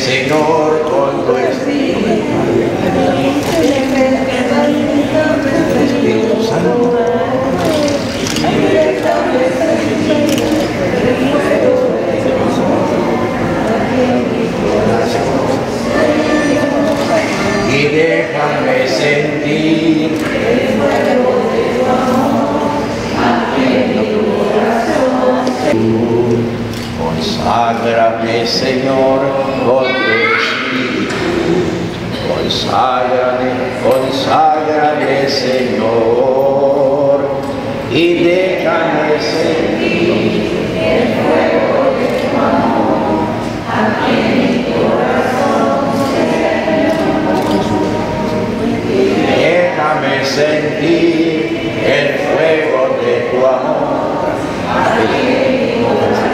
Señor, con tu Espíritu. Espíritu Santo. Y déjame sentir conságrame, Señor, con tu Espíritu. Conságrame, Señor, y déjame sentir el fuego de tu amor, aquí en mi corazón. Déjame sentir el fuego de tu amor, aquí en mi corazón.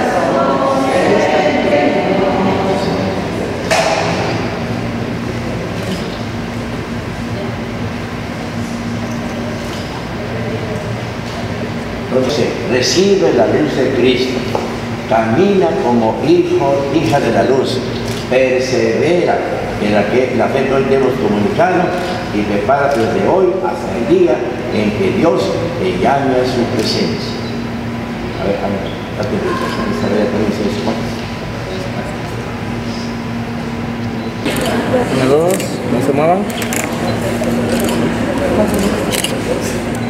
Entonces, recibe la luz de Cristo, camina como hijo, hija de la luz, persevera en la fe que hoy te hemos comunicado y prepárate desde hoy hasta el día en que Dios te llame a su presencia. A ver, date esta vez también se desmonta. 1, 2, no se muevan.